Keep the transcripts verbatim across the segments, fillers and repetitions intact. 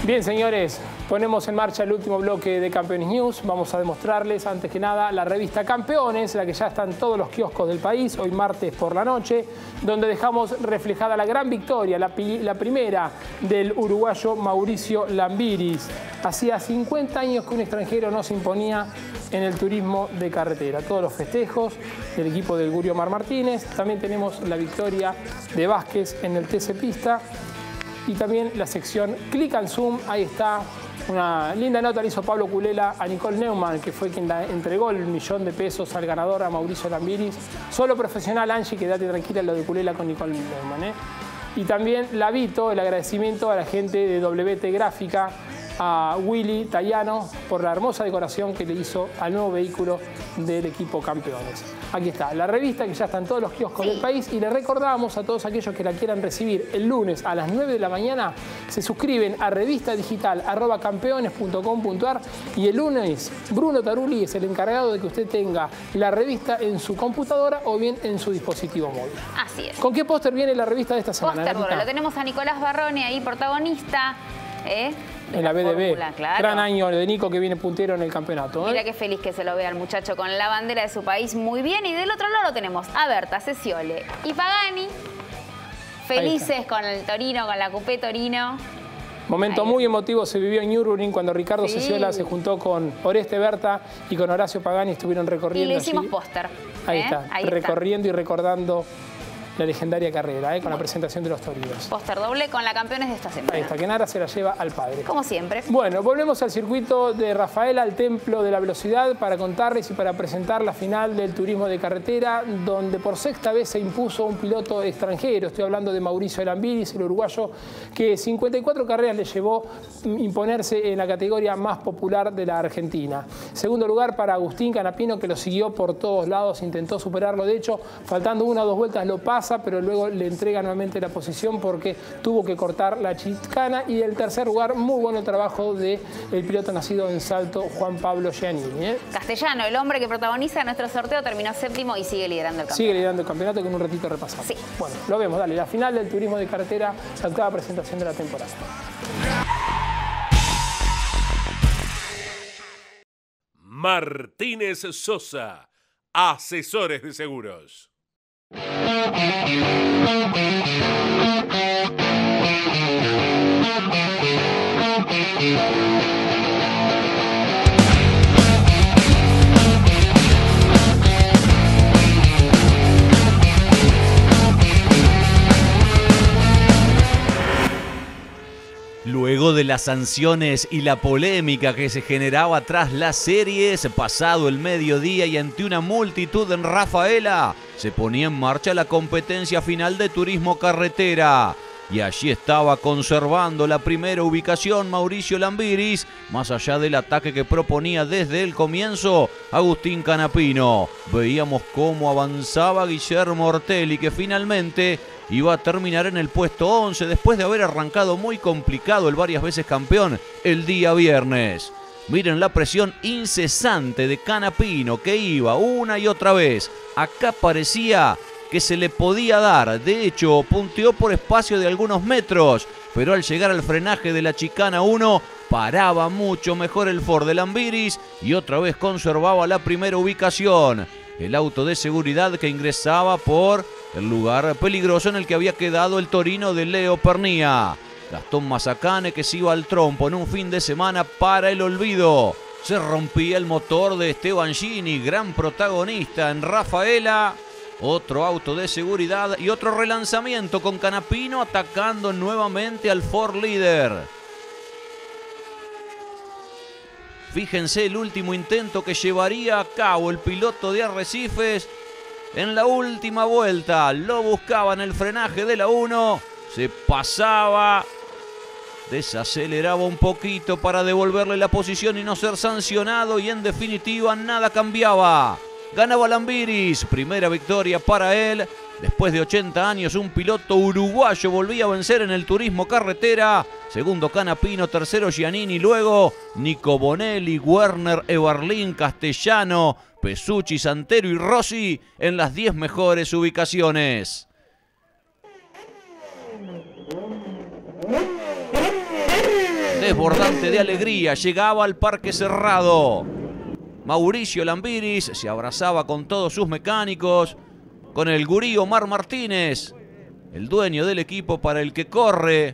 Bien, señores, ponemos en marcha el último bloque de Campeones News. Vamos a demostrarles, antes que nada, la revista Campeones, la que ya está en todos los kioscos del país, hoy martes por la noche, donde dejamos reflejada la gran victoria, la, la primera del uruguayo Mauricio Lambiris. Hacía cincuenta años que un extranjero no se imponía en el turismo de carretera. Todos los festejos del equipo del Gurio Mar Martínez. También tenemos la victoria de Vázquez en el T C Pista. Y también la sección Click and Zoom, ahí está, una linda nota le hizo Pablo Culela a Nicole Neumann, que fue quien la entregó el millón de pesos al ganador, a Mauricio Lambiris. Solo profesional, Angie, quédate tranquila lo de Culela con Nicole Neumann, ¿eh? Y también la Vito, el agradecimiento a la gente de W T Gráfica, a Willy Tayano, por la hermosa decoración que le hizo al nuevo vehículo del equipo Campeones. Aquí está, la revista que ya está en todos los kioscos sí. del país, y le recordamos a todos aquellos que la quieran recibir el lunes a las nueve de la mañana, se suscriben a revista digital arroba campeones punto com punto ar, y el lunes Bruno Tarulli es el encargado de que usted tenga la revista en su computadora o bien en su dispositivo móvil. Así es. ¿Con qué póster viene la revista de esta semana? Póster, bueno, lo tenemos a Nicolás Barrone ahí, protagonista. ¿Eh? En la B D B, claro. Gran año de Nico, que viene puntero en el campeonato, ¿eh? Mira qué feliz que se lo vea el muchacho con la bandera de su país, muy bien. Y del otro lado tenemos a Berta, Ceciole y Pagani, felices con el Torino, con la Coupé Torino. Momento Ahí. muy emotivo se vivió en Nürburgring cuando Ricardo sí. Ceciola se juntó con Oreste Berta y con Horacio Pagani, estuvieron recorriendo. Y le hicimos allí. póster. Ahí ¿eh? está, Ahí recorriendo está. y recordando la legendaria carrera, ¿eh? con la presentación de los torinos. Póster doble con la Campeones de esta semana. Ahí está, que Nara se la lleva al padre. Como siempre. Bueno, volvemos al circuito de Rafaela, al Templo de la Velocidad, para contarles y para presentar la final del turismo de carretera, donde por sexta vez se impuso un piloto extranjero. Estoy hablando de Mauricio Lambiris, el uruguayo, que cincuenta y cuatro carreras le llevó imponerse en la categoría más popular de la Argentina. Segundo lugar para Agustín Canapino, que lo siguió por todos lados, intentó superarlo. De hecho, faltando una o dos vueltas lo pasa, pero luego le entrega nuevamente la posición porque tuvo que cortar la chicana. Y el tercer lugar, muy bueno trabajo del piloto nacido en Salto, Juan Pablo Giannini, ¿eh? Castellano, el hombre que protagoniza nuestro sorteo, terminó séptimo y sigue liderando el campeonato. Sigue liderando el campeonato, que en un ratito repasamos. Sí. Bueno, lo vemos, dale. La final del turismo de carretera, la octava presentación de la temporada. Martínez Sosa, asesores de seguros. Luego de las sanciones y la polémica que se generaba tras las series, pasado el mediodía y ante una multitud en Rafaela, se ponía en marcha la competencia final de turismo carretera. Y allí estaba conservando la primera ubicación Mauricio Lambiris, más allá del ataque que proponía desde el comienzo Agustín Canapino. Veíamos cómo avanzaba Guillermo Ortelli, que finalmente iba a terminar en el puesto once después de haber arrancado muy complicado el varias veces campeón el día viernes. Miren la presión incesante de Canapino, que iba una y otra vez. Acá parecía que se le podía dar. De hecho, punteó por espacio de algunos metros, pero al llegar al frenaje de la chicana uno, paraba mucho mejor el Ford de Lambiris y otra vez conservaba la primera ubicación. El auto de seguridad que ingresaba por el lugar peligroso en el que había quedado el Torino de Leo Pernía. Gastón Mazacane, que se iba al trompo en un fin de semana para el olvido. Se rompía el motor de Esteban Gini, gran protagonista en Rafaela. Otro auto de seguridad y otro relanzamiento con Canapino atacando nuevamente al Ford líder. Fíjense el último intento que llevaría a cabo el piloto de Arrecifes en la última vuelta. Lo buscaba en el frenaje de la uno, se pasaba, desaceleraba un poquito para devolverle la posición y no ser sancionado, y en definitiva nada cambiaba. Ganaba Lambiris, primera victoria para él. Después de ochenta años, un piloto uruguayo volvía a vencer en el turismo carretera. Segundo Canapino, tercero Giannini, luego Nico Bonelli, Werner, Eberlín, Castellano, Pesucci, Santero y Rossi en las diez mejores ubicaciones. desbordante de alegría, llegaba al parque cerrado. Mauricio Lambiris se abrazaba con todos sus mecánicos, con el gurí Omar Martínez, el dueño del equipo para el que corre.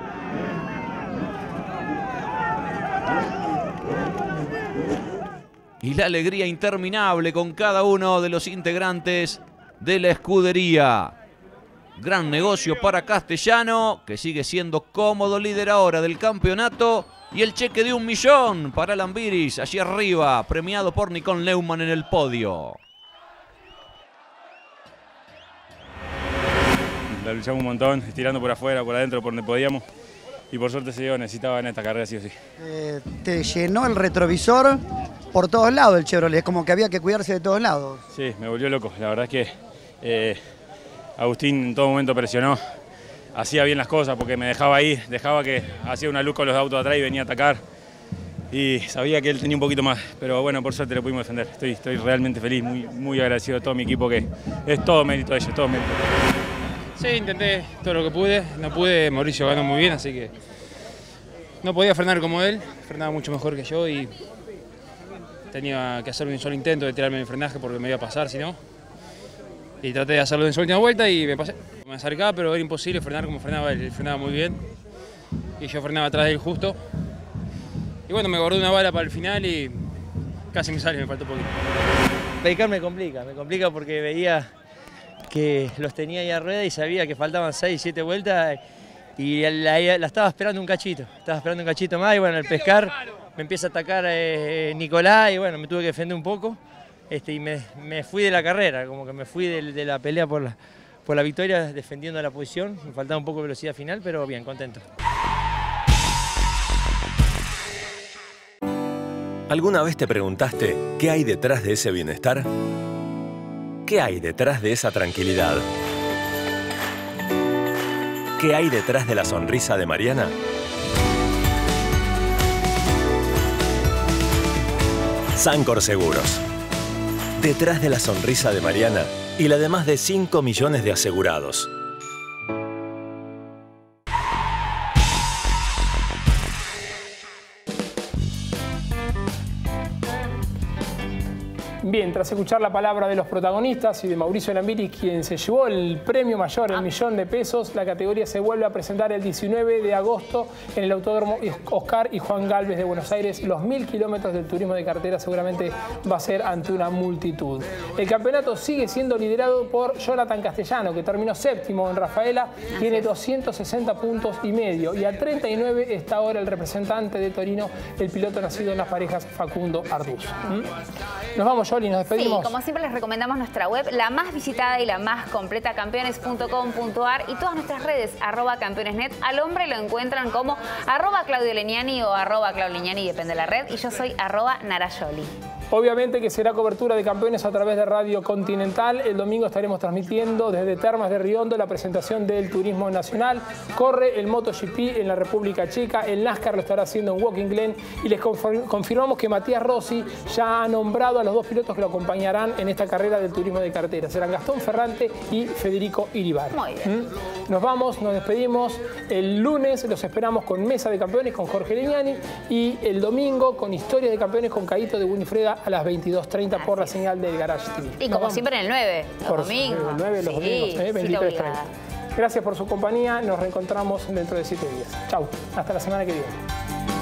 Y la alegría interminable con cada uno de los integrantes de la escudería. Gran negocio para Castellano, que sigue siendo cómodo líder ahora del campeonato. Y el cheque de un millón para Lambiris, allí arriba, premiado por Nicole Neumann en el podio. La luchamos un montón, estirando por afuera, por adentro, por donde podíamos. Y por suerte se dio, necesitaba en esta carrera sí o sí. Eh, te llenó el retrovisor por todos lados el Chevrolet, es como que había que cuidarse de todos lados. Sí, me volvió loco. La verdad es que eh, Agustín en todo momento presionó. Hacía bien las cosas porque me dejaba ahí, dejaba que hacía una luz con los autos atrás y venía a atacar. Y sabía que él tenía un poquito más, pero bueno, por suerte lo pudimos defender. Estoy, estoy realmente feliz, muy, muy agradecido a todo mi equipo, que es todo mérito de ellos, todo mérito. Sí, intenté todo lo que pude, no pude, Mauricio ganó muy bien, así que no podía frenar como él, frenaba mucho mejor que yo y tenía que hacer un solo intento de tirarme el frenaje porque me iba a pasar, si no. Y traté de hacerlo en su última vuelta y me pasé. Me acercaba, pero era imposible frenar como frenaba él, él frenaba muy bien y yo frenaba atrás de él justo. Y bueno, me guardé una bala para el final y casi me sale, me faltó poquito. Peicar me complica, me complica porque veía que los tenía ahí a rueda y sabía que faltaban seis, siete vueltas y la, la estaba esperando un cachito, estaba esperando un cachito más y bueno, el pescar me empieza a atacar eh, Nicolás y bueno, me tuve que defender un poco este, y me, me fui de la carrera, como que me fui de, de la pelea por la, por la victoria defendiendo la posición, me faltaba un poco de velocidad final, pero bien, contento. ¿Alguna vez te preguntaste qué hay detrás de ese bienestar? ¿Qué hay detrás de esa tranquilidad? ¿Qué hay detrás de la sonrisa de Mariana? Sancor Seguros. Detrás de la sonrisa de Mariana y la de más de cinco millones de asegurados. Bien, tras escuchar la palabra de los protagonistas y de Mauricio Lambiris, quien se llevó el premio mayor, el millón de pesos, la categoría se vuelve a presentar el diecinueve de agosto en el Autódromo Oscar y Juan Galvez de Buenos Aires. Los mil kilómetros del turismo de cartera seguramente va a ser ante una multitud. El campeonato sigue siendo liderado por Jonathan Castellano, que terminó séptimo en Rafaela, tiene doscientos sesenta puntos y medio. Y a treinta y nueve está ahora el representante de Torino, el piloto nacido en Las Parejas, Facundo Arduz. ¿Mm? Nos vamos, Yoli, nos despedimos. Sí, como siempre les recomendamos nuestra web, la más visitada y la más completa, campeones punto com punto ar, y todas nuestras redes, arroba campeonesnet. Al hombre lo encuentran como arroba Claudio Legnani o arroba Claudio Legnani, depende de la red, y yo soy arroba Narayoli. Obviamente que será cobertura de campeones a través de Radio Continental. El domingo estaremos transmitiendo desde Termas de Riondo la presentación del Turismo Nacional. Corre el MotoGP en la República Checa. El NASCAR lo estará haciendo en Walking Glen. Y les confirmamos que Matías Rossi ya ha nombrado a los dos pilotos que lo acompañarán en esta carrera del turismo de cartera. Serán Gastón Ferrante y Federico Iribar. Muy bien. ¿Mm? Nos vamos, nos despedimos. El lunes los esperamos con Mesa de Campeones con Jorge Legnani. Y el domingo con Historias de Campeones con Caíto de Winifreda a las veintidós treinta por la señal del Garage T V. Y como siempre en el nueve, los por domingos. El nueve, los sí, domingos, ¿eh? veintitrés treinta. Gracias por su compañía, nos reencontramos dentro de siete días. Chau, hasta la semana que viene.